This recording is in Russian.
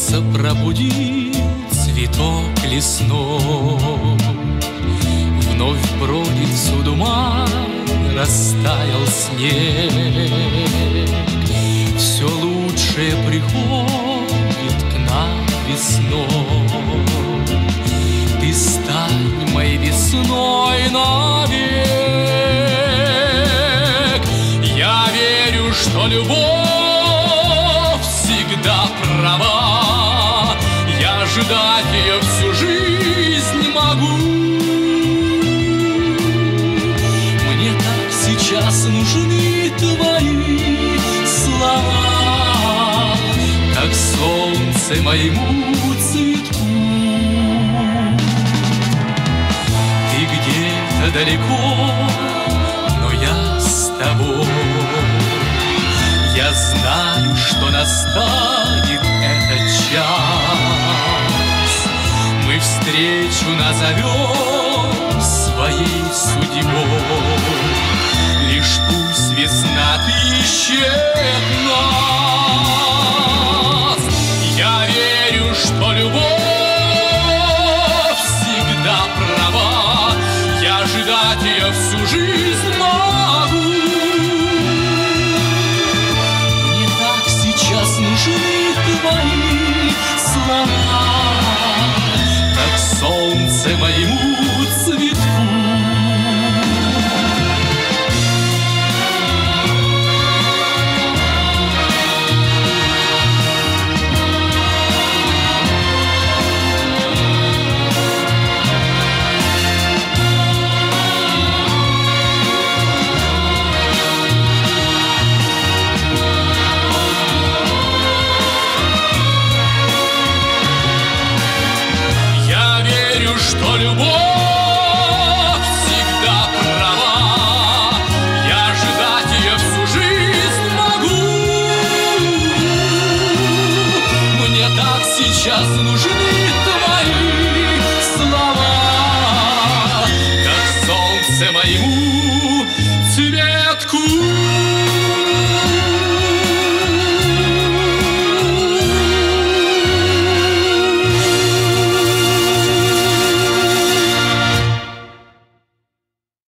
солнце пробудил цветок лесной, вновь бродит всюду май, растаял снег. Все лучшее приходит к нам весной. Ты стань моей весной навек. Я верю, что любовь всегда права. Я ждать ее всю жизнь могу. Мне так сейчас нужны твои слова, как солнце моему цветку. Ты где-то далеко, но я с тобой. Я знаю, что настанет этот час. Мы встречу назовем своей судьбой. Лишь пусть весна отыщет нас. Я верю, что любовь всегда права. Я ждать ее всю жизнь могу. Мне так сейчас нужны твои слова, как солнце моему цветку. Что любовь всегда права. Я ждать ее всю жизнь могу. Мне так сейчас нужны